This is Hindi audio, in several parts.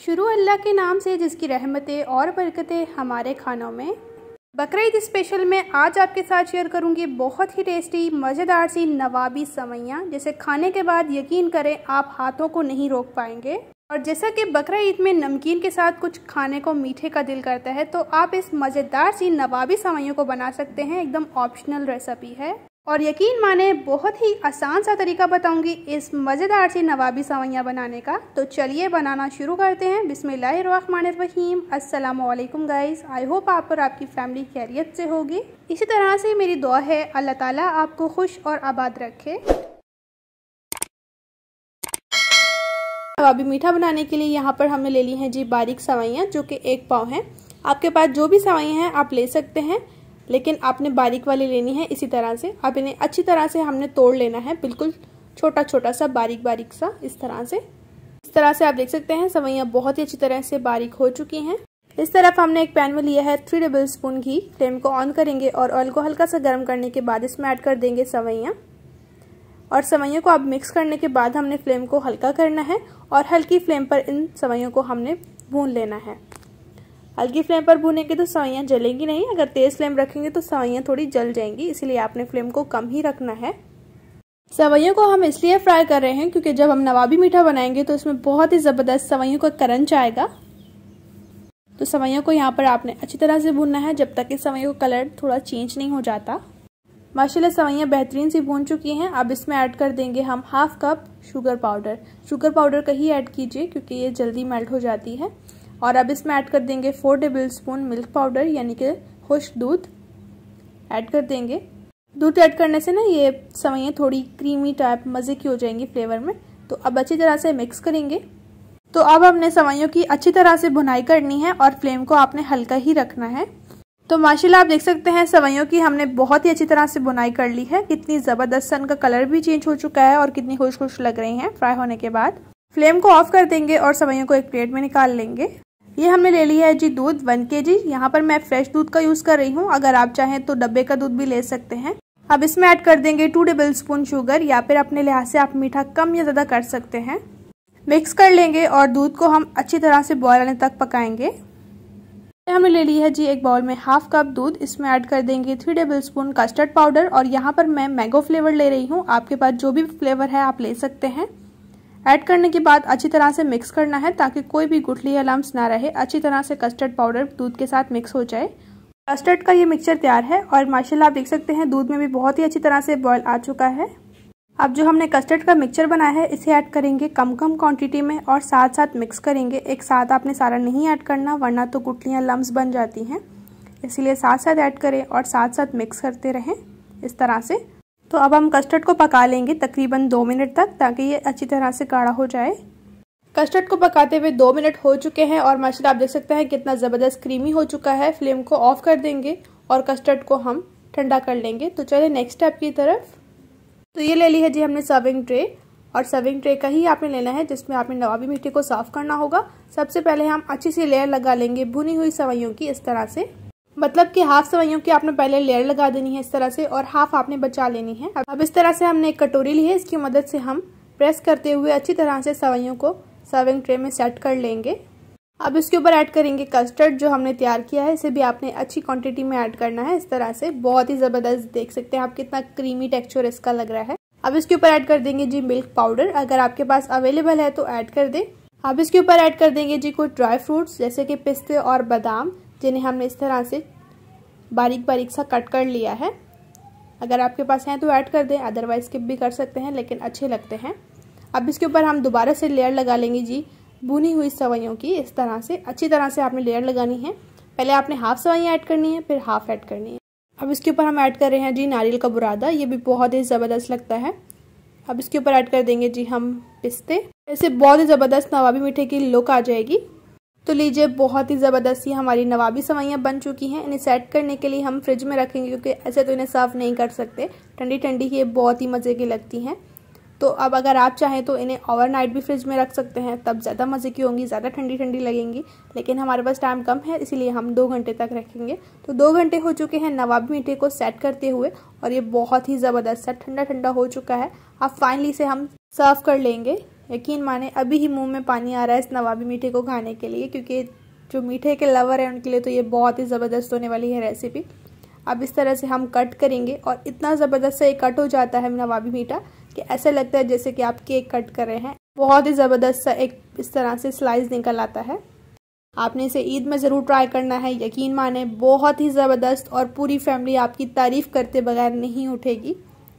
शुरू अल्लाह के नाम से जिसकी रहमतें और बरकतें हमारे खानों में। बकरीद स्पेशल में आज आपके साथ शेयर करूंगी बहुत ही टेस्टी मज़ेदार सी नवाबी सेवइयाँ, जिसे खाने के बाद यकीन करें आप हाथों को नहीं रोक पाएंगे। और जैसा कि बकरीद में नमकीन के साथ कुछ खाने को मीठे का दिल करता है, तो आप इस मज़ेदार सी नवाबी सेवइयों को बना सकते हैं। एकदम ऑप्शनल रेसिपी है और यकीन माने बहुत ही आसान सा तरीका बताऊंगी इस मज़ेदार सी नवाबी सेवइयाँ बनाने का। तो चलिए बनाना शुरू करते हैं। बिस्मिल्लाहिर्रहमानिर्रहीम। अस्सलामु अलैकुम गाइस, आई होप आप और आपकी फैमिली खैरियत से होगी। इसी तरह से मेरी दुआ है अल्लाह ताला आपको खुश और आबाद रखे। नवाबी मीठा बनाने के लिए यहाँ पर हमने ले ली हैं जी बारीक सेवइयाँ, जो कि 1 पाव हैं। आपके पास जो भी सेवइयाँ हैं आप ले सकते हैं, लेकिन आपने बारीक वाली लेनी है। इसी तरह से आप इन्हें अच्छी तरह से हमने तोड़ लेना है, बिल्कुल छोटा छोटा सा बारीक बारीक सा। इस तरह से आप देख सकते हैं सेवइयाँ बहुत ही अच्छी तरह से बारीक हो चुकी हैं। इस तरफ हमने एक पैन में लिया है 3 टेबल स्पून घी। फ्लेम को ऑन करेंगे और ऑयल को हल्का सा गर्म करने के बाद इसमें ऐड कर देंगे सेवइयाँ। और सेवइयों को अब मिक्स करने के बाद हमने फ्लेम को हल्का करना है और हल्की फ्लेम पर इन सेवइयों को हमने भून लेना है। हल्की फ्लेम पर भूनेंगे तो सेवइयाँ जलेंगी नहीं, अगर तेज फ्लेम रखेंगे तो सेवइयाँ थोड़ी जल जाएंगी, इसलिए आपने फ्लेम को कम ही रखना है। सेवइयों को हम इसलिए फ्राई कर रहे हैं क्योंकि जब हम नवाबी मीठा बनाएंगे तो इसमें बहुत ही ज़बरदस्त सेवइयों का क्रंच आएगा। तो सेवइयों को यहाँ पर आपने अच्छी तरह से भूनना है जब तक कि सेवइयों का कलर थोड़ा चेंज नहीं हो जाता। माशाल्लाह सेवइयाँ बेहतरीन सी भून चुकी हैं। अब इसमें ऐड कर देंगे हम 1/2 cup sugar powder. Sugar powder का ही ऐड कीजिए क्योंकि ये जल्दी मेल्ट हो जाती है। और अब इसमें ऐड कर देंगे 4 टेबल स्पून मिल्क पाउडर, यानी कि खुश्क दूध ऐड कर देंगे। दूध ऐड करने से ना ये सेवइयाँ थोड़ी क्रीमी टाइप मज़े की हो जाएंगी फ्लेवर में। तो अब अच्छी तरह से मिक्स करेंगे। तो अब हमने सेवइयों की अच्छी तरह से भुनाई करनी है और फ्लेम को आपने हल्का ही रखना है। तो माशाल्लाह आप देख सकते हैं सेवइयों की हमने बहुत ही अच्छी तरह से भुनाई कर ली है। कितनी ज़बरदस्त सन का कलर भी चेंज हो चुका है और कितनी खुश लग रही हैं फ्राई होने के बाद। फ्लेम को ऑफ कर देंगे और सेवइयों को एक प्लेट में निकाल लेंगे। ये हमने ले लिया है जी दूध 1 kg। यहाँ पर मैं फ्रेश दूध का यूज़ कर रही हूँ, अगर आप चाहें तो डब्बे का दूध भी ले सकते हैं। अब इसमें ऐड कर देंगे 2 टेबल स्पून शुगर, या फिर अपने लिहाज से आप मीठा कम या ज़्यादा कर सकते हैं। मिक्स कर लेंगे और दूध को हम अच्छी तरह से बॉयल आने तक पकाएंगे। हमने ले ली है जी एक बाउल में 1/2 कप दूध। इसमें ऐड कर देंगे 3 टेबल स्पून कस्टर्ड पाउडर, और यहाँ पर मैं मैंगो फ्लेवर ले रही हूँ। आपके पास जो भी फ्लेवर है आप ले सकते हैं। ऐड करने के बाद अच्छी तरह से मिक्स करना है ताकि कोई भी गुठली या लम्स ना रहे। अच्छी तरह से कस्टर्ड पाउडर दूध के साथ मिक्स हो जाए। कस्टर्ड का ये मिक्सचर तैयार है और माशाल्लाह आप देख सकते हैं दूध में भी बहुत ही अच्छी तरह से बॉयल आ चुका है। अब जो हमने कस्टर्ड का मिक्सचर बनाया है इसे ऐड करेंगे कम क्वांटिटी में और साथ साथ मिक्स करेंगे। एक साथ आपने सारा नहीं ऐड करना, वरना तो गुठलियाँ लम्स बन जाती हैं, इसलिए साथ साथ ऐड करें और साथ साथ मिक्स करते रहें इस तरह से। तो अब हम कस्टर्ड को पका लेंगे तकरीबन 2 मिनट तक, ताकि ये अच्छी तरह से गाढ़ा हो जाए। कस्टर्ड को पकाते हुए 2 मिनट हो चुके हैं और माशाल्लाह आप देख सकते हैं कितना ज़बरदस्त क्रीमी हो चुका है। फ्लेम को ऑफ कर देंगे और कस्टर्ड को हम ठंडा कर लेंगे। तो चलिए नेक्स्ट स्टेप की तरफ। तो ये ले ली है जी हमने सर्विंग ट्रे, और सर्विंग ट्रे का ही आपने लेना है जिसमें आपने नवाबी मीठे को साफ करना होगा। सबसे पहले हम अच्छी सी लेयर लगा लेंगे भुनी हुई सेवइयों की, इस तरह से। मतलब कि 1/2 सेवइयों की आपने पहले लेयर लगा देनी है इस तरह से, और 1/2 आपने बचा लेनी है। अब इस तरह से हमने एक कटोरी ली है, इसकी मदद से हम प्रेस करते हुए अच्छी तरह से सेवइयों को सर्विंग ट्रे में सेट कर लेंगे। अब इसके ऊपर ऐड करेंगे कस्टर्ड जो हमने तैयार किया है। इसे भी आपने अच्छी क्वांटिटी में ऐड करना है इस तरह से। बहुत ही ज़बरदस्त देख सकते हैं आप कितना क्रीमी टेक्सचर इसका लग रहा है। अब इसके ऊपर ऐड कर देंगे जी मिल्क पाउडर, अगर आपके पास अवेलेबल है तो ऐड कर दें। अब इसके ऊपर ऐड कर देंगे जी कुछ ड्राई फ्रूट्स जैसे कि पिस्ते और बादाम, जिन्हें हमने इस तरह से बारीक बारीक सा कट कर लिया है। अगर आपके पास हैं तो ऐड कर दें, अदरवाइज स्किप भी कर सकते हैं, लेकिन अच्छे लगते हैं। अब इसके ऊपर हम दोबारा से लेयर लगा लेंगे जी भुनी हुई सेवइयों की, इस तरह से। अच्छी तरह से आपने लेयर लगानी है। पहले आपने 1/2 सेवइयाँ ऐड करनी है, फिर 1/2 ऐड करनी है। अब इसके ऊपर हम ऐड कर रहे हैं जी नारियल का बुरादा, ये भी बहुत ही ज़बरदस्त लगता है। अब इसके ऊपर ऐड कर देंगे जी हम पिस्ते। ऐसे बहुत ही ज़बरदस्त नवाबी मीठे की लुक आ जाएगी। तो लीजिए बहुत ही ज़बरदस्त हमारी नवाबी सेवइयाँ बन चुकी हैं। इन्हें सेट करने के लिए हम फ्रिज में रखेंगे क्योंकि ऐसे तो इन्हें सर्व नहीं कर सकते, ठंडी ठंडी ही ये बहुत ही मज़े की लगती हैं। तो अब अगर आप चाहें तो इन्हें ओवरनाइट भी फ्रिज में रख सकते हैं, तब ज़्यादा मज़े की होंगी, ज़्यादा ठंडी ठंडी लगेंगी। लेकिन हमारे पास टाइम कम है, इसीलिए हम 2 घंटे तक रखेंगे। तो 2 घंटे हो चुके हैं नवाबी मीठे को सेट करते हुए, और ये बहुत ही ज़बरदस्त ठंडा ठंडा हो चुका है। अब फाइनली से हम सर्व कर लेंगे। यकीन माने अभी ही मुंह में पानी आ रहा है इस नवाबी मीठे को खाने के लिए, क्योंकि जो मीठे के लवर हैं उनके लिए तो ये बहुत ही ज़बरदस्त होने वाली है रेसिपी। अब इस तरह से हम कट करेंगे और इतना ज़बरदस्त से कट हो जाता है नवाबी मीठा कि ऐसा लगता है जैसे कि आप केक कट कर रहे हैं। बहुत ही ज़बरदस्त सा एक इस तरह से स्लाइस निकल आता है। आपने इसे ईद में ज़रूर ट्राई करना है। यकीन माने बहुत ही ज़बरदस्त और पूरी फैमिली आपकी तारीफ़ करते बगैर नहीं उठेगी।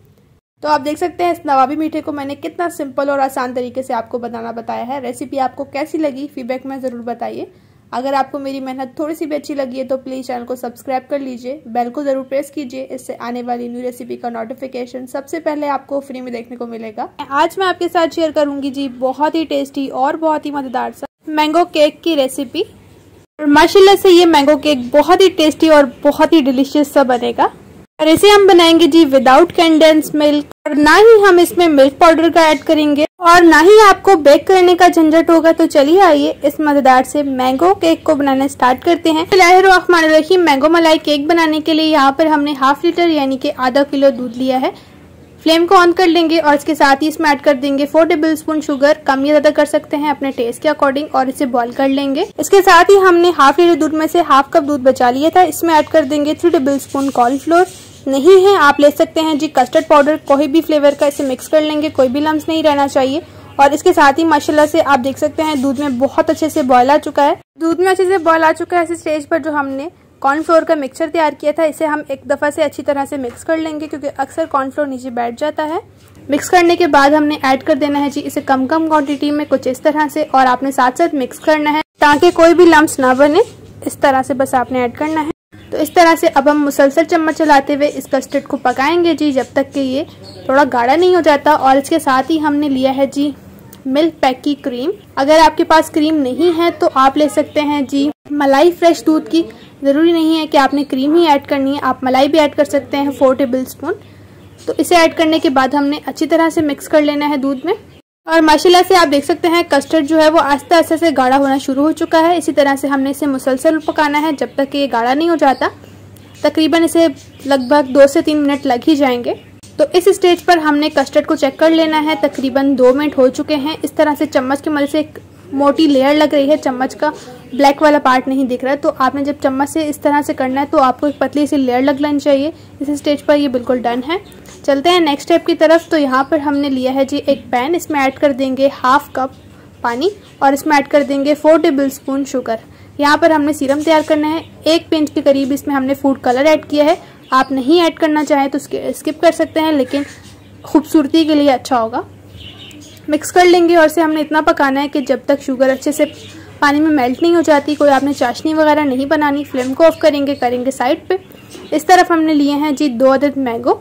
तो आप देख सकते हैं इस नवाबी मीठे को मैंने कितना सिंपल और आसान तरीके से आपको बनाना बताया है। रेसिपी आपको कैसी लगी फीडबैक में ज़रूर बताइए। अगर आपको मेरी मेहनत थोड़ी सी भी अच्छी लगी है तो प्लीज़ चैनल को सब्सक्राइब कर लीजिए, बेल को ज़रूर प्रेस कीजिए, इससे आने वाली न्यू रेसिपी का नोटिफिकेशन सबसे पहले आपको फ्री में देखने को मिलेगा। आज मैं आपके साथ शेयर करूंगी जी बहुत ही टेस्टी और बहुत ही मज़ेदार सा मैंगो केक की रेसिपी। और माशाल्लाह से ये मैंगो केक बहुत ही टेस्टी और बहुत ही डिलीशियस सा बनेगा। और इसे हम बनाएंगे जी विदाउट कंडेंस मिल्क, और ना ही हम इसमें मिल्क पाउडर का ऐड करेंगे और ना ही आपको बेक करने का झंझट होगा। तो चलिए आइए इस मजेदार से मैंगो केक को बनाना स्टार्ट करते हैं। बिस्मिल्लाहिर्रहमानिर्रहीम। मैंगो मलाई केक बनाने के लिए यहाँ पर हमने ½ लीटर यानी कि आधा किलो दूध लिया है। फ्लेम को ऑन कर लेंगे और इसके साथ ही इसमें ऐड कर देंगे 4 टेबलस्पून शुगर, कम या ज्यादा कर सकते हैं अपने टेस्ट के अकॉर्डिंग, और इसे बॉईल कर लेंगे। इसके साथ ही हमने ½ लीटर दूध में से ½ कप दूध बचा लिया था, इसमें ऐड कर देंगे 3 टेबलस्पून कॉर्नफ्लोर। नहीं है आप ले सकते हैं जी कस्टर्ड पाउडर, कोई भी फ्लेवर का। इसे मिक्स कर लेंगे, कोई भी लम्स नहीं रहना चाहिए। और इसके साथ ही माशाल्लाह से आप देख सकते हैं दूध में बहुत अच्छे से बॉयल आ चुका है। दूध में अच्छे से बॉयल आ चुका है। इस स्टेज पर जो हमने कॉर्नफ्लोर का मिक्सचर तैयार किया था इसे हम एक दफ़ा से अच्छी तरह से मिक्स कर लेंगे, क्योंकि अक्सर कॉर्नफ्लोर नीचे बैठ जाता है। मिक्स करने के बाद हमने ऐड कर देना है जी इसे कम क्वांटिटी में कुछ इस तरह से, और आपने साथ साथ मिक्स करना है ताकि कोई भी लम्स ना बने। इस तरह से बस आपने ऐड करना है। तो इस तरह से अब हम मुसलसल चम्मच चलाते हुए इस कस्टर्ड को पकाएंगे जी जब तक कि ये थोड़ा गाढ़ा नहीं हो जाता। और इसके साथ ही हमने लिया है जी मिल्क पैक की क्रीम। अगर आपके पास क्रीम नहीं है तो आप ले सकते हैं जी मलाई फ्रेश दूध की। ज़रूरी नहीं है कि आपने क्रीम ही ऐड करनी है, आप मलाई भी ऐड कर सकते हैं 4 टेबलस्पून। तो इसे ऐड करने के बाद हमने अच्छी तरह से मिक्स कर लेना है दूध में। और माशाल्लाह से आप देख सकते हैं कस्टर्ड जो है वो आस्ते आस्ते से गाढ़ा होना शुरू हो चुका है। इसी तरह से हमने इसे मुसलसल पकाना है जब तक कि ये गाढ़ा नहीं हो जाता। तकरीबन इसे लगभग 2 से 3 मिनट लग ही जाएंगे। तो इस स्टेज पर हमने कस्टर्ड को चेक कर लेना है। तकरीबन 2 मिनट हो चुके हैं। इस तरह से चम्मच की मदद से एक मोटी लेयर लग रही है, चम्मच का ब्लैक वाला पार्ट नहीं दिख रहा है। तो आपने जब चम्मच से इस तरह से करना है तो आपको एक पतली सी लेयर लग लेनी चाहिए। इस स्टेज पर ये बिल्कुल डन है। चलते हैं नेक्स्ट स्टेप की तरफ। तो यहाँ पर हमने लिया है जी एक पैन, इसमें ऐड कर देंगे ½ कप पानी और इसमें ऐड कर देंगे 4 टेबलस्पून शुगर। यहाँ पर हमने सीरम तैयार करना है। 1 पिंच के करीब इसमें हमने फूड कलर ऐड किया है। आप नहीं ऐड करना चाहें तो स्किप कर सकते हैं, लेकिन खूबसूरती के लिए अच्छा होगा। मिक्स कर लेंगे और इसे हमने इतना पकाना है कि जब तक शुगर अच्छे से पानी में मेल्ट नहीं हो जाती। कोई आपने चाशनी वगैरह नहीं बनानी। फ्लेम को ऑफ करेंगे साइड पे। इस तरफ हमने लिए हैं जी 2 अदद मैंगो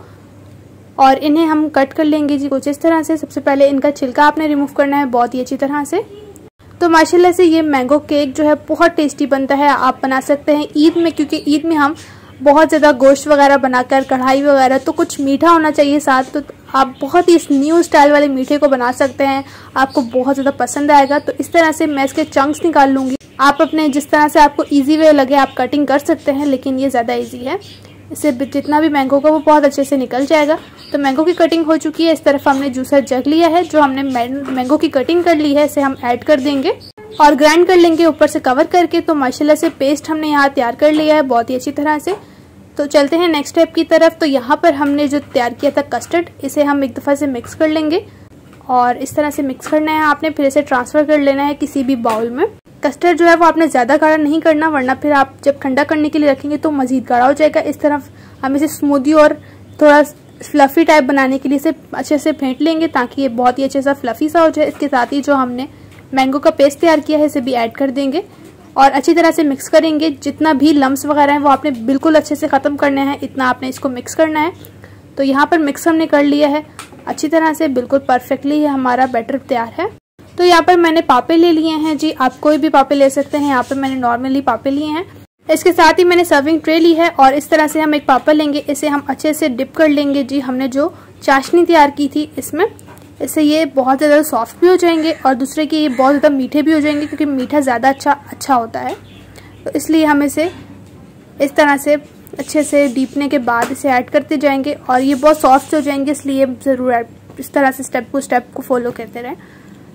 और इन्हें हम कट कर लेंगे जी कुछ इस तरह से। सबसे पहले इनका छिलका आपने रिमूव करना है बहुत ही अच्छी तरह से। तो माशाल्लाह से ये मैंगो केक जो है बहुत टेस्टी बनता है। आप बना सकते हैं ईद में, क्योंकि ईद में हम बहुत ज़्यादा गोश्त वगैरह बनाकर कढ़ाई वगैरह, तो कुछ मीठा होना चाहिए साथ। तो आप बहुत ही इस न्यू स्टाइल वाले मीठे को बना सकते हैं, आपको बहुत ज़्यादा पसंद आएगा। तो इस तरह से मैं इसके चंक्स निकाल लूँगी। आप अपने जिस तरह से आपको ईजी वे लगे आप कटिंग कर सकते हैं, लेकिन ये ज़्यादा ईजी है। इससे जितना भी मैंगो का वो बहुत अच्छे से निकल जाएगा। तो मैंगो की कटिंग हो चुकी है। इस तरफ हमने जूसर जग लिया है, जो हमने मैंगो की कटिंग कर ली है, इसे हम ऐड कर देंगे और ग्राइंड कर लेंगे ऊपर से कवर करके। तो माशाल्लाह से पेस्ट हमने यहाँ तैयार कर लिया है बहुत ही अच्छी तरह से। तो चलते हैं नेक्स्ट स्टेप की तरफ। तो यहाँ पर हमने जो तैयार किया था कस्टर्ड, इसे हम एक दफ़ा से मिक्स कर लेंगे और इस तरह से मिक्स करना है आपने। फिर इसे ट्रांसफ़र कर लेना है किसी भी बाउल में। कस्टर्ड जो है वो आपने ज़्यादा गाढ़ा नहीं करना, वरना फिर आप जब ठंडा करने के लिए रखेंगे तो मज़ीद गाढ़ा हो जाएगा। इस तरफ हम इसे स्मूदी और थोड़ा फ्लफ़ी टाइप बनाने के लिए इसे अच्छे से फेंट लेंगे ताकि ये बहुत ही अच्छे सा फ्लफ़ी सा हो जाए। इसके साथ ही जो हमने मैंगो का पेस्ट तैयार किया है इसे भी ऐड कर देंगे और अच्छी तरह से मिक्स करेंगे। जितना भी लम्स वगैरह हैं वो आपने बिल्कुल अच्छे से ख़त्म करने हैं, इतना आपने इसको मिक्स करना है। तो यहाँ पर मिक्स हमने कर लिया है अच्छी तरह से, बिल्कुल परफेक्टली हमारा बैटर तैयार है। तो यहाँ पर मैंने पापे ले लिए हैं जी, आप कोई भी पापे ले सकते हैं। यहाँ पर मैंने नॉर्मली पापे लिए हैं। इसके साथ ही मैंने सर्विंग ट्रे ली है और इस तरह से हम एक पापा लेंगे, इसे हम अच्छे से डिप कर लेंगे जी हमने जो चाशनी तैयार की थी इसमें। इससे ये बहुत ज़्यादा सॉफ्ट भी हो जाएंगे और दूसरे की ये बहुत ज़्यादा मीठे भी हो जाएंगे, क्योंकि मीठा ज़्यादा अच्छा होता है। तो इसलिए हम इसे इस तरह से अच्छे से डीपने के बाद इसे ऐड करते जाएंगे और ये बहुत सॉफ्ट हो जाएंगे, इसलिए ज़रूर इस तरह से स्टेप को फॉलो करते रहें।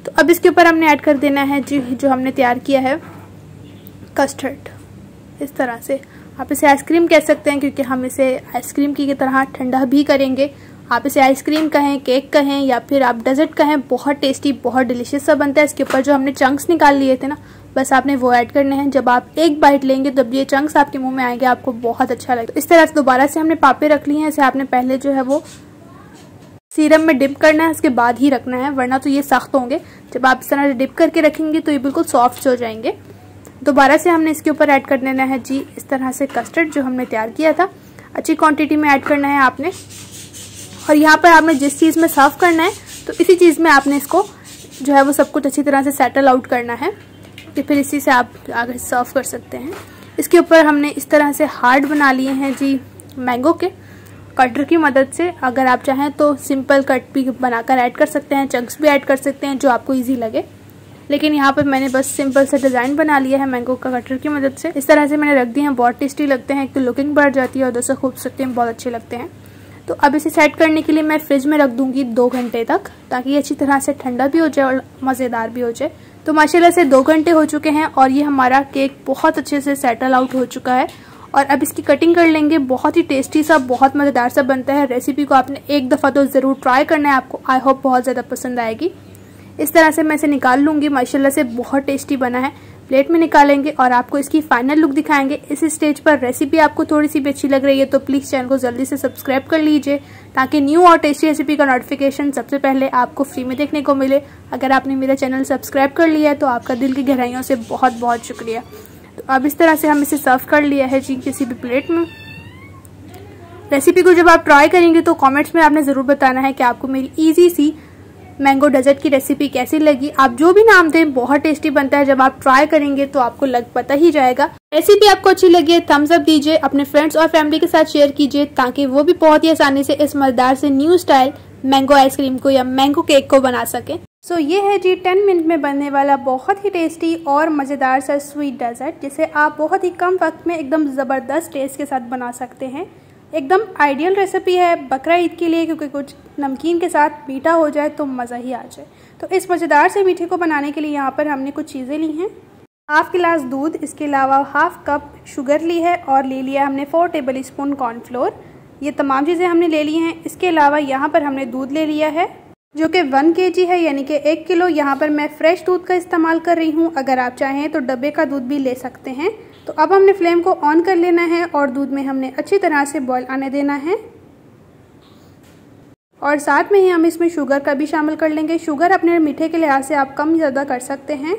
तो अब इसके ऊपर हमने ऐड कर देना है जी जो हमने तैयार किया है कस्टर्ड। इस तरह से आप इसे आइसक्रीम कह सकते हैं, क्योंकि हम इसे आइसक्रीम की तरह ठंडा भी करेंगे। आप इसे आइसक्रीम कहें, केक कहें, या फिर आप डेजर्ट कहें, बहुत टेस्टी, बहुत डिलीशियस सा बनता है। इसके ऊपर जो हमने चंक्स निकाल लिए थे ना, बस आपने वो ऐड करने हैं। जब आप एक बाइट लेंगे तब ये चंक्स आपके मुंह में आएंगे, आपको बहुत अच्छा लगेगा। इस तरह से दोबारा से हमने पापे रख ली हैं। इसे आपने पहले जो है वो सीरम में डिप करना है, उसके बाद ही रखना है, वरना तो ये सख्त होंगे। जब आप इस तरह से डिप करके रखेंगे तो ये बिल्कुल सॉफ्ट हो जाएंगे। दोबारा से हमने इसके ऊपर ऐड कर देना है जी इस तरह से कस्टर्ड जो हमने तैयार किया था। अच्छी क्वांटिटी में ऐड करना है आपने, और यहाँ पर आपने जिस चीज़ में सर्व करना है तो इसी चीज़ में आपने इसको जो है वो सब कुछ अच्छी तरह से सेटल आउट करना है, कि फिर इसी से आप आगे सर्व कर सकते हैं। इसके ऊपर हमने इस तरह से हार्ड बना लिए हैं जी मैंगो के कटर की मदद से। अगर आप चाहें तो सिंपल कट भी बनाकर ऐड कर सकते हैं, चंक्स भी ऐड कर सकते हैं, जो आपको ईजी लगे। लेकिन यहाँ पर मैंने बस सिंपल सा डिज़ाइन बना लिया है मैंगो का कटर की मदद से। इस तरह से मैंने रख दिए हैं, बहुत टेस्टी लगते हैं। एक तो लुकिंग बढ़ जाती है और दूसरा खूबसूरती में बहुत अच्छे लगते हैं। तो अब इसे सेट करने के लिए मैं फ्रिज में रख दूंगी 2 घंटे तक, ताकि ये अच्छी तरह से ठंडा भी हो जाए और मज़ेदार भी हो जाए। तो माशाल्लाह से 2 घंटे हो चुके हैं और ये हमारा केक बहुत अच्छे से सेटल आउट हो चुका है। और अब इसकी कटिंग कर लेंगे। बहुत ही टेस्टी सा, बहुत मज़ेदार सा बनता है। रेसिपी को आपने एक दफ़ा तो ज़रूर ट्राई करना है, आपको आई होप बहुत ज़्यादा पसंद आएगी। इस तरह से मैं इसे निकाल लूँगी। माशाल्लाह से बहुत टेस्टी बना है। प्लेट में निकालेंगे और आपको इसकी फाइनल लुक दिखाएंगे। इस स्टेज पर रेसिपी आपको थोड़ी सी भी अच्छी लग रही है तो प्लीज़ चैनल को जल्दी से सब्सक्राइब कर लीजिए, ताकि न्यू और टेस्टी रेसिपी का नोटिफिकेशन सबसे पहले आपको फ्री में देखने को मिले। अगर आपने मेरा चैनल सब्सक्राइब कर लिया है तो आपका दिल की गहराइयों से बहुत बहुत शुक्रिया। तो अब इस तरह से हम इसे सर्व कर लिया है जी किसी भी प्लेट में। रेसिपी को जब आप ट्राई करेंगे तो कमेंट्स में आपने ज़रूर बताना है कि आपको मेरी ईजी सी मैंगो डेजर्ट की रेसिपी कैसी लगी। आप जो भी नाम दें, बहुत टेस्टी बनता है। जब आप ट्राई करेंगे तो आपको पता ही जाएगा। रेसिपी आपको अच्छी लगी है, थम्स अप दीजिए, अपने फ्रेंड्स और फैमिली के साथ शेयर कीजिए, ताकि वो भी बहुत ही आसानी से इस मजेदार से न्यू स्टाइल मैंगो आइसक्रीम को या मैंगो केक को बना सके। सो ये है जी 10 मिनट में बनने वाला बहुत ही टेस्टी और मज़ेदार सा स्वीट डेजर्ट, जिसे आप बहुत ही कम वक्त में एकदम ज़बरदस्त टेस्ट के साथ बना सकते हैं। एकदम आइडियल रेसिपी है बकरा ईद के लिए, क्योंकि कुछ नमकीन के साथ मीठा हो जाए तो मज़ा ही आ जाए। तो इस मज़ेदार से मीठे को बनाने के लिए यहाँ पर हमने कुछ चीज़ें ली हैं। 1/2 गिलास दूध, इसके अलावा 1/2 कप शुगर ली है और ले लिया हमने 4 टेबल स्पून कॉर्नफ्लोर। ये तमाम चीज़ें हमने ले ली हैं। इसके अलावा यहाँ पर हमने दूध ले लिया है जो कि 1 kg है, यानी कि 1 किलो। यहाँ पर मैं फ्रेश दूध का इस्तेमाल कर रही हूँ। अगर आप चाहें तो डब्बे का दूध भी ले सकते हैं। तो अब हमने फ्लेम को ऑन कर लेना है और दूध में हमने अच्छी तरह से बॉईल आने देना है, और साथ में ही हम इसमें शुगर का भी शामिल कर लेंगे। शुगर अपने मीठे के लिहाज से आप कम ज़्यादा कर सकते हैं।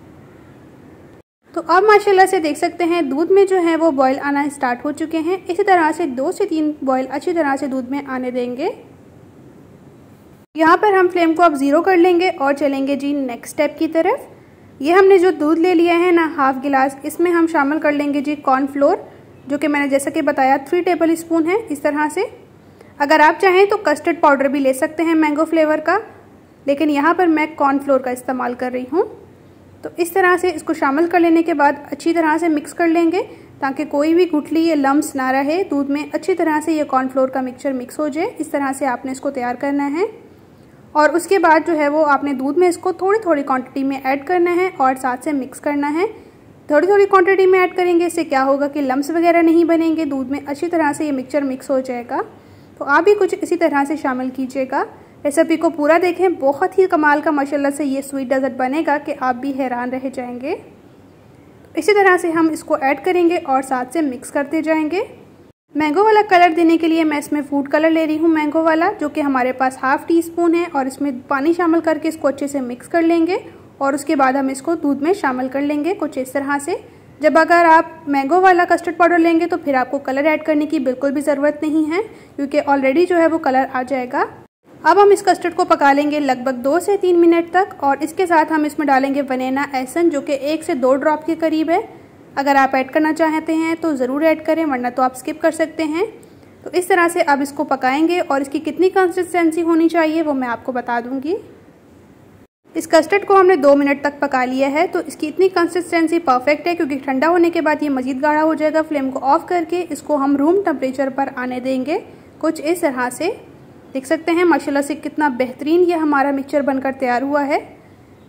तो अब माशाल्लाह से देख सकते हैं दूध में जो है वो बॉईल आना स्टार्ट हो चुके हैं। इसी तरह से 2 से 3 बॉईल अच्छी तरह से दूध में आने देंगे। यहाँ पर हम फ्लेम को अब 0 कर लेंगे और चलेंगे जी नेक्स्ट स्टेप की तरफ। ये हमने जो दूध ले लिया है ना 1/2 गिलास, इसमें हम शामिल कर लेंगे जी कॉर्नफ्लोर, जो कि मैंने जैसा कि बताया 3 टेबल स्पून है। इस तरह से अगर आप चाहें तो कस्टर्ड पाउडर भी ले सकते हैं मैंगो फ्लेवर का, लेकिन यहाँ पर मैं कॉर्नफ्लोर का इस्तेमाल कर रही हूँ। तो इस तरह से इसको शामिल कर लेने के बाद अच्छी तरह से मिक्स कर लेंगे, ताकि कोई भी गुठली या लम्स ना रहे दूध में। अच्छी तरह से ये कॉर्नफ्लोर का मिक्सचर मिक्स हो जाए। इस तरह से आपने इसको तैयार करना है, और उसके बाद जो है वो आपने दूध में इसको थोड़ी थोड़ी क्वांटिटी में ऐड करना है और साथ से मिक्स करना है। थोड़ी थोड़ी क्वांटिटी में ऐड करेंगे, इससे क्या होगा कि लम्स वगैरह नहीं बनेंगे, दूध में अच्छी तरह से ये मिक्सचर मिक्स हो जाएगा। तो आप भी कुछ इसी तरह से शामिल कीजिएगा। रेसिपी को पूरा देखें, बहुत ही कमाल का माशाल्लाह से ये स्वीट डेजर्ट बनेगा कि आप भी हैरान रह जाएंगे। इसी तरह से हम इसको ऐड करेंगे और साथ से मिक्स करते जाएंगे। मैंगो वाला कलर देने के लिए मैं इसमें फूड कलर ले रही हूँ मैंगो वाला, जो कि हमारे पास 1/2 टीस्पून है, और इसमें पानी शामिल करके इसको अच्छे से मिक्स कर लेंगे और उसके बाद हम इसको दूध में शामिल कर लेंगे कुछ इस तरह से। जब अगर आप मैंगो वाला कस्टर्ड पाउडर लेंगे तो फिर आपको कलर ऐड करने की बिल्कुल भी ज़रूरत नहीं है, क्योंकि ऑलरेडी जो है वो कलर आ जाएगा। अब हम इस कस्टर्ड को पका लेंगे लगभग 2 से 3 मिनट तक, और इसके साथ हम इसमें डालेंगे वनीला एसेंस, जो कि 1 से 2 ड्रॉप के करीब है। अगर आप ऐड करना चाहते हैं तो ज़रूर ऐड करें, वरना तो आप स्किप कर सकते हैं। तो इस तरह से अब इसको पकाएंगे, और इसकी कितनी कंसिस्टेंसी होनी चाहिए वो मैं आपको बता दूंगी। इस कस्टर्ड को हमने 2 मिनट तक पका लिया है, तो इसकी इतनी कंसिस्टेंसी परफेक्ट है, क्योंकि ठंडा होने के बाद ये मज़ीद गाढ़ा हो जाएगा। फ्लेम को ऑफ करके इसको हम रूम टेम्परेचर पर आने देंगे कुछ इस तरह से। देख सकते हैं माशाल्लाह से कितना बेहतरीन ये हमारा मिक्सचर बनकर तैयार हुआ है।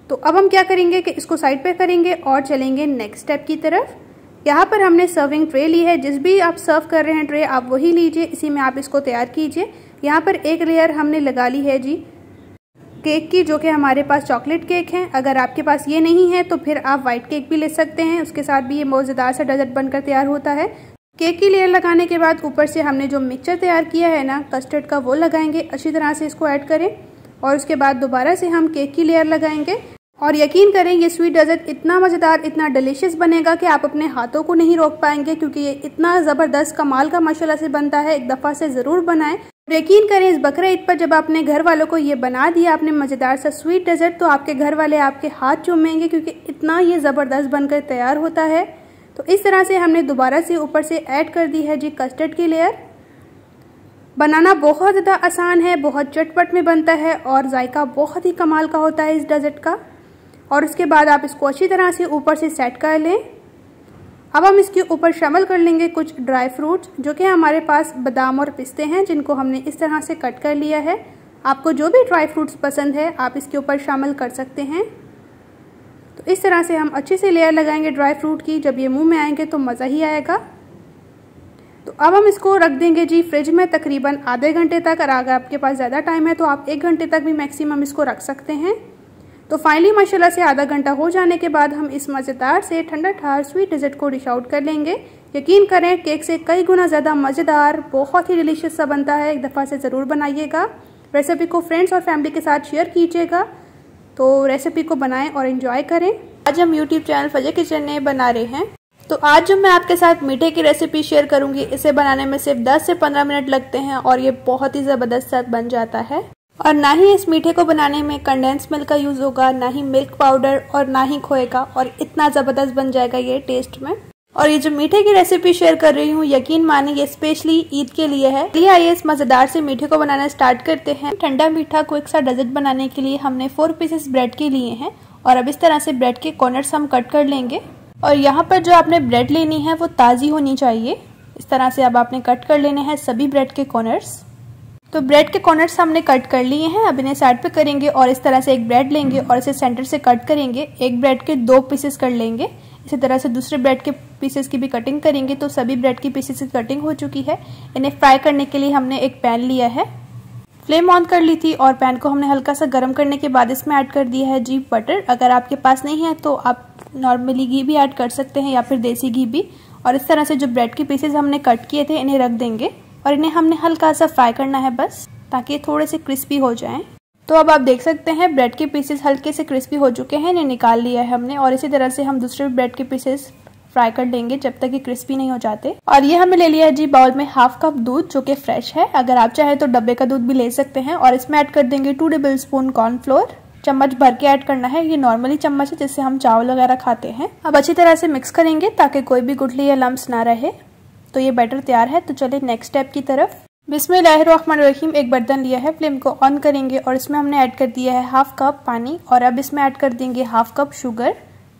तो अब हम क्या करेंगे कि इसको साइड पे करेंगे और चलेंगे नेक्स्ट स्टेप की तरफ। यहाँ पर हमने सर्विंग ट्रे ली है, जिस भी आप सर्व कर रहे हैं ट्रे आप वही लीजिए, इसी में आप इसको तैयार कीजिए। यहाँ पर एक लेयर हमने लगा ली है जी केक की, जो कि हमारे पास चॉकलेट केक है। अगर आपके पास ये नहीं है तो फिर आप व्हाइट केक भी ले सकते हैं, उसके साथ भी ये मज़ेदार सा डेजर्ट बनकर तैयार होता है। केक की लेयर लगाने के बाद ऊपर से हमने जो मिक्सचर तैयार किया है ना कस्टर्ड का, वो लगाएंगे। अच्छी तरह से इसको ऐड करें और उसके बाद दोबारा से हम केक की लेयर लगाएंगे। और यकीन करें ये स्वीट डेजर्ट इतना मज़ेदार, इतना डिलीशियस बनेगा कि आप अपने हाथों को नहीं रोक पाएंगे, क्योंकि ये इतना ज़बरदस्त कमाल का माशाल्लाह से बनता है। एक दफ़ा से ज़रूर बनाएं। यकीन करें इस बकरा ईद पर जब आपने घर वालों को ये बना दिया आपने मज़ेदार सा स्वीट डेजर्ट, तो आपके घर वाले आपके हाथ चूमेंगे, क्योंकि इतना ये ज़बरदस्त बनकर तैयार होता है। तो इस तरह से हमने दोबारा से ऊपर से ऐड कर दी है जी कस्टर्ड की लेयर। बनाना बहुत ज़्यादा आसान है, बहुत चटपट में बनता है और जायका बहुत ही कमाल का होता है इस डेजर्ट का। और उसके बाद आप इसको अच्छी तरह से ऊपर से सेट कर लें। अब हम इसके ऊपर शामिल कर लेंगे कुछ ड्राई फ्रूट्स, जो कि हमारे पास बादाम और पिस्ते हैं, जिनको हमने इस तरह से कट कर लिया है। आपको जो भी ड्राई फ्रूट्स पसंद है आप इसके ऊपर शामिल कर सकते हैं। तो इस तरह से हम अच्छे से लेयर लगाएंगे ड्राई फ्रूट की, जब ये मुंह में आएंगे तो मज़ा ही आएगा। तो अब हम इसको रख देंगे जी फ्रिज में तकरीबन आधे घंटे तक, और अगर आपके पास ज़्यादा टाइम है तो आप 1 घंटे तक भी मैक्सिमम इसको रख सकते हैं। तो फाइनली माशाल्लाह से आधा घंटा हो जाने के बाद हम इस मज़ेदार से ठंडा ठार स्वीट डेजर्ट को डिश आउट कर लेंगे। यकीन करें केक से कई गुना ज़्यादा मज़ेदार, बहुत ही डिलीशियस सा बनता है। एक दफ़ा से ज़रूर बनाइएगा। रेसिपी को फ्रेंड्स और फैमिली के साथ शेयर कीजिएगा। तो रेसिपी को बनाएं और एंजॉय करें। आज हम यूट्यूब चैनल फजर किचन में बना रहे हैं। तो आज जो मैं आपके साथ मीठे की रेसिपी शेयर करूंगी, इसे बनाने में सिर्फ 10 से 15 मिनट लगते हैं और ये बहुत ही ज़बरदस्त सा बन जाता है। और ना ही इस मीठे को बनाने में कंडेंस मिल्क का यूज़ होगा, ना ही मिल्क पाउडर और ना ही खोए का, और इतना ज़बरदस्त बन जाएगा ये टेस्ट में। और ये जो मीठे की रेसिपी शेयर कर रही हूँ, यकीन मानिए ये स्पेशली ईद के लिए है। चलिए आइए इस मज़ेदार से मीठे को बनाना स्टार्ट करते हैं। ठंडा मीठा क्विक सा डेजर्ट बनाने के लिए हमने 4 पीसेस ब्रेड के लिए हैं और अब इस तरह से ब्रेड के कॉर्नर्स हम कट कर लेंगे। और यहाँ पर जो आपने ब्रेड लेनी है वो ताज़ी होनी चाहिए। इस तरह से अब आपने कट कर लेने हैं सभी ब्रेड के कॉर्नर्स। तो ब्रेड के कॉर्नर्स हमने कट कर लिए हैं। अब इन्हें साइड पे करेंगे और इस तरह से एक ब्रेड लेंगे और इसे सेंटर से कट करेंगे। एक ब्रेड के 2 पीसेस कर लेंगे। इसी तरह से दूसरे ब्रेड के पीसेस की भी कटिंग करेंगे। तो सभी ब्रेड की पीसेस की कटिंग हो चुकी है। इन्हें फ्राई करने के लिए हमने एक पैन लिया है, फ्लेम ऑन कर ली थी और पैन को हमने हल्का सा गर्म करने के बाद इसमें ऐड कर दिया है जी बटर। अगर आपके पास नहीं है तो आप नॉर्मली घी भी ऐड कर सकते हैं या फिर देसी घी भी। और इस तरह से जो ब्रेड के पीसेस हमने कट किए थे इन्हें रख देंगे और इन्हें हमने हल्का सा फ्राई करना है बस, ताकि थोड़े से क्रिस्पी हो जाएं। तो अब आप देख सकते हैं ब्रेड के पीसेस हल्के से क्रिस्पी हो चुके हैं, इन्हें निकाल लिया है हमने। और इसी तरह से हम दूसरे ब्रेड के पीसेस फ्राई कर लेंगे जब तक ये क्रिस्पी नहीं हो जाते। और ये हमें ले लिया है जी बाउल में हाफ कप दूध, जो कि फ्रेश है। अगर आप चाहे तो डब्बे का दूध भी ले सकते हैं। और इसमें ऐड कर देंगे 2 टेबलस्पून कॉर्नफ्लोर। चम्मच भर के ऐड करना है, ये नॉर्मली चम्मच है जिससे हम चावल वगैरह खाते हैं। अब अच्छी तरह से मिक्स करेंगे ताकि कोई भी गुठली या लम्स ना रहे। तो ये बैटर तैयार है। तो चलिए नेक्स्ट स्टेप की तरफ। बिस्मिल्लाहिर्रहमानिर्रहीम। एक बर्तन लिया है, फ्लेम को ऑन करेंगे और इसमें हमने ऐड कर दिया है हाफ कप पानी। और अब इसमें ऐड कर देंगे हाफ कप शुगर,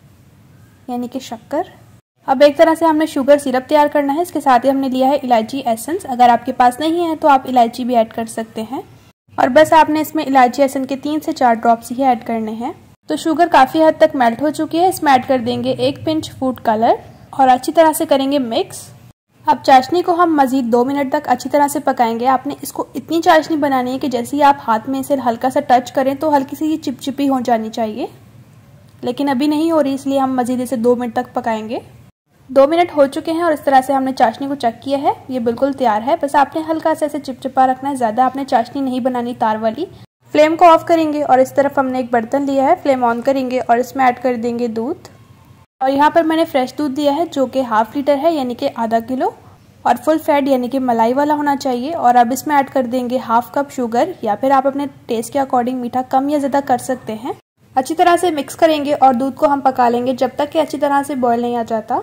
यानी कि शक्कर। अब एक तरह से हमने शुगर सिरप तैयार करना है। इसके साथ ही हमने लिया है इलायची एसेंस। अगर आपके पास नहीं है तो आप इलायची भी ऐड कर सकते हैं। और बस आपने इसमें इलायची एसेंस के 3 से 4 ड्रॉप्स ही ऐड करने हैं। तो शुगर काफ़ी हद तक मेल्ट हो चुकी है। इसमें ऐड कर देंगे 1 पिंच फूड कलर और अच्छी तरह से करेंगे मिक्स। अब चाशनी को हम मजीद 2 मिनट तक अच्छी तरह से पकाएंगे। आपने इसको इतनी चाशनी बनानी है कि जैसे ही आप हाथ में इसे हल्का सा टच करें तो हल्की सी ये चिपचिपी हो जानी चाहिए, लेकिन अभी नहीं हो रही, इसलिए हम मजीद इसे 2 मिनट तक पकाएंगे। 2 मिनट हो चुके हैं और इस तरह से हमने चाशनी को चेक किया है, ये बिल्कुल तैयार है। बस आपने हल्का सा इसे चिपचिपा रखना है, ज़्यादा आपने चाशनी नहीं बनानी तार वाली। फ्लेम को ऑफ करेंगे और इस तरफ हमने एक बर्तन लिया है, फ्लेम ऑन करेंगे और इसमें ऐड कर देंगे दूध। और यहाँ पर मैंने फ्रेश दूध दिया है जो कि ½ लीटर है, यानी कि आधा किलो, और फुल फैट यानी कि मलाई वाला होना चाहिए। और अब इसमें ऐड कर देंगे ½ कप शुगर, या फिर आप अपने टेस्ट के अकॉर्डिंग मीठा कम या ज़्यादा कर सकते हैं। अच्छी तरह से मिक्स करेंगे और दूध को हम पका लेंगे जब तक कि अच्छी तरह से बॉयल नहीं आ जाता।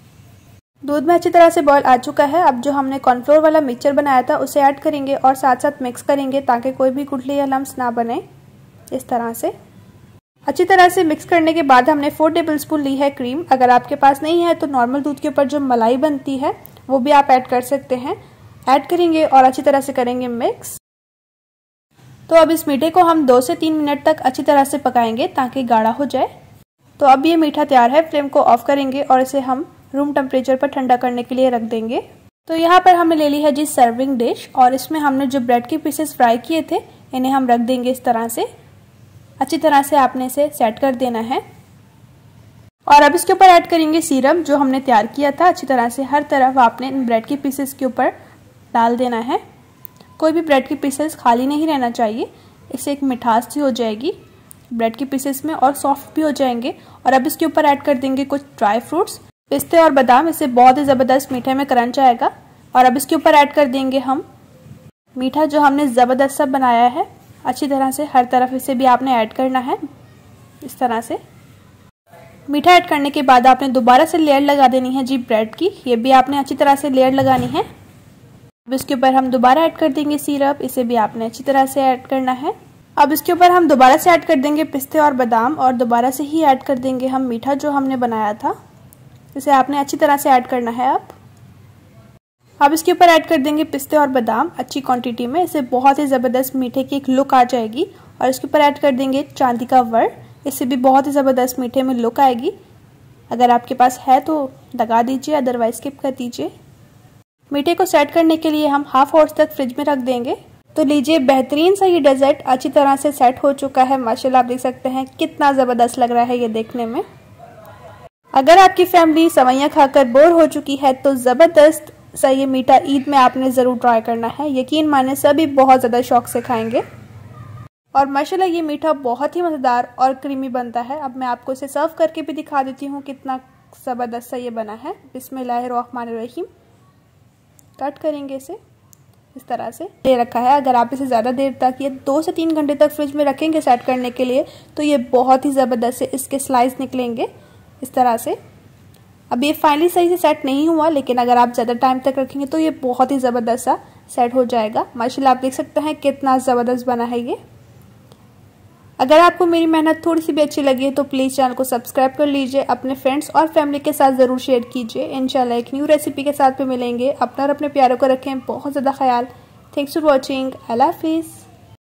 दूध में अच्छी तरह से बॉयल आ चुका है। अब जो हमने कॉर्नफ्लोर वाला मिक्सचर बनाया था उसे ऐड करेंगे और साथ साथ मिक्स करेंगे ताकि कोई भी गुठली या लम्स ना बने। इस तरह से अच्छी तरह से मिक्स करने के बाद हमने 4 टेबलस्पून ली है क्रीम। अगर आपके पास नहीं है तो नॉर्मल दूध के ऊपर जो मलाई बनती है वो भी आप ऐड कर सकते हैं। ऐड करेंगे और अच्छी तरह से करेंगे मिक्स। तो अब इस मीठे को हम 2 से 3 मिनट तक अच्छी तरह से पकाएंगे ताकि गाढ़ा हो जाए। तो अब ये मीठा तैयार है। फ्लेम को ऑफ करेंगे और इसे हम रूम टेम्परेचर पर ठंडा करने के लिए रख देंगे। तो यहाँ पर हमने ले ली है जी सर्विंग डिश और इसमें हमने जो ब्रेड के पीसेस फ्राई किए थे इन्हें हम रख देंगे इस तरह से। अच्छी तरह से आपने इसे सेट कर देना है और अब इसके ऊपर ऐड करेंगे सिरप जो हमने तैयार किया था। अच्छी तरह से हर तरफ आपने इन ब्रेड के पीसेस के ऊपर डाल देना है। कोई भी ब्रेड के पीसेस खाली नहीं रहना चाहिए, इससे एक मिठास सी हो जाएगी ब्रेड के पीसेस में और सॉफ्ट भी हो जाएंगे। और अब इसके ऊपर ऐड कर देंगे कुछ ड्राई फ्रूट्स, पिस्ते और बादाम, इससे बहुत ही ज़बरदस्त मीठे में क्रंच आएगा। और अब इसके ऊपर ऐड कर देंगे हम मीठा जो हमने ज़बरदस्त सा बनाया है। अच्छी तरह से हर तरफ इसे भी आपने ऐड करना है। इस तरह से मीठा ऐड करने के बाद आपने दोबारा से लेयर लगा देनी है जी ब्रेड की। ये भी आपने अच्छी तरह से लेयर लगानी है। अब इसके ऊपर हम दोबारा ऐड कर देंगे सिरप, इसे भी आपने अच्छी तरह से ऐड करना है। अब इसके ऊपर हम दोबारा से ऐड कर देंगे पिस्ते और बादाम और दोबारा से ही ऐड कर देंगे हम मीठा जो हमने बनाया था। इसे आपने अच्छी तरह से ऐड करना है। अब इसके ऊपर ऐड कर देंगे पिस्ते और बादाम अच्छी क्वांटिटी में, इससे बहुत ही ज़बरदस्त मीठे की एक लुक आ जाएगी। और इसके ऊपर ऐड कर देंगे चांदी का वर्ड, इससे भी बहुत ही ज़बरदस्त मीठे में लुक आएगी। अगर आपके पास है तो लगा दीजिए, अदरवाइज स्किप कर दीजिए। मीठे को सेट करने के लिए हम हाफ आवर्स तक फ्रिज में रख देंगे। तो लीजिए बेहतरीन सा ये डेजर्ट अच्छी तरह से सेट हो चुका है। माशाल्लाह आप देख सकते हैं कितना ज़बरदस्त लग रहा है ये देखने में। अगर आपकी फैमिली सेवइयां खाकर बोर हो चुकी है तो ज़बरदस्त सा ये मीठा ईद में आपने ज़रूर ट्राई करना है। यकीन माने सभी बहुत ज़्यादा शौक से खाएंगे और माशाल्लाह ये मीठा बहुत ही मज़ेदार और क्रीमी बनता है। अब मैं आपको इसे सर्व करके भी दिखा देती हूँ कितना ज़बरदस्त सा ये बना है। बिस्मिल्लाहिर्रहमानिर्रहीम। कट करेंगे इसे इस तरह से ले रखा है। अगर आप इसे ज़्यादा देर तक ये 2 से 3 घंटे तक फ्रिज में रखेंगे सेट करने के लिए तो ये बहुत ही ज़बरदस्त से इसके स्लाइस निकलेंगे इस तरह से। अब ये फाइनली सही से सेट नहीं हुआ, लेकिन अगर आप ज़्यादा टाइम तक रखेंगे तो ये बहुत ही ज़बरदस्त सा सेट हो जाएगा। माशाल्लाह आप देख सकते हैं कितना ज़बरदस्त बना है ये। अगर आपको मेरी मेहनत थोड़ी सी भी अच्छी लगी है तो प्लीज़ चैनल को सब्सक्राइब कर लीजिए, अपने फ्रेंड्स और फैमिली के साथ ज़रूर शेयर कीजिए। इंशाल्लाह एक न्यू रेसिपी के साथ पे मिलेंगे। अपना और अपने प्यारों को रखें बहुत ज़्यादा ख्याल। Thanks for watching. अल्लाह हाफिज़।